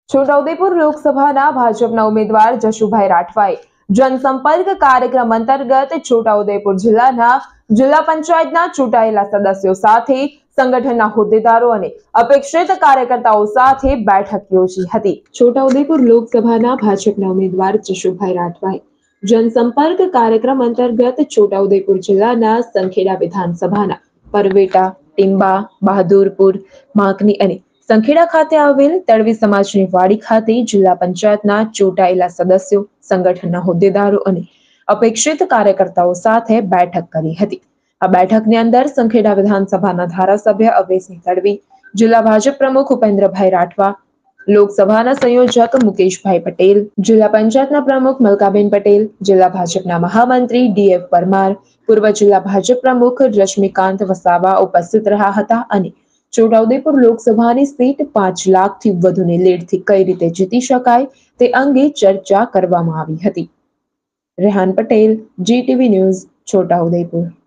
છોટાઉદેપુર લોકસભાના ભાજપના ઉમેદવાર જશુભાઈ રાઠવાએ જનસંપર્ક કાર્યક્રમ અંતર્ગત છોટાઉદેપુર જિલ્લાના જિલ્લા પંચાયતના ચૂંટાયેલા સદસ્યો સાથે સંગઠનના હોદ્દેદારો અને અપેક્ષિત કાર્યકર્તાઓ સાથે બેઠક યોજી હતી। છોટાઉદેપુર લોકસભાના ભાજપના ઉમેદવાર જશુભાઈ રાઠવાએ જનસંપર્ક કાર્યક્રમ અંતર્ગત છોટાઉદેપુર જિલ્લાના સંખેડા વિધાનસભાના પરવેટા, ટીંબા, બહાદુરપુર, માકની અને સંખેડા ખાતે આવેલ તળવી સમાજની વાડી ખાતે જિલ્લા પંચાયતના ચૂંટાયેલા સદસ્યો, સંગઠનના હોદ્દેદારો અને અપેક્ષિત કાર્યકર્તાઓ સાથે બેઠક કરી હતી। આ બેઠકની અંદર સંખેડા વિધાનસભાના ધારાસભ્ય અવેશની તડવી, જિલ્લા ભાજપ પ્રમુખ ઉપેન્દ્રભાઈ રાઠવા, લોકસભાના સંયોજક મુકેશભાઈ પટેલ, જિલ્લા પંચાયતના પ્રમુખ મલકાબેન પટેલ, જિલ્લા ભાજપના મહામંત્રી ડીએફ પરમાર, પૂર્વ જિલ્લા ભાજપ પ્રમુખ રશ્મિકાંત વસાવા ઉપસ્થિત રહ્યા હતા અને છોટાઉદેપુર લોકસભાની સીટ 5 લાખથી વધુની લીડથી કઈ રીતે જીતી શકાય તે અંગે ચર્ચા કરવામાં આવી હતી। Rehan Patel, GTV news, Chhota Udepur.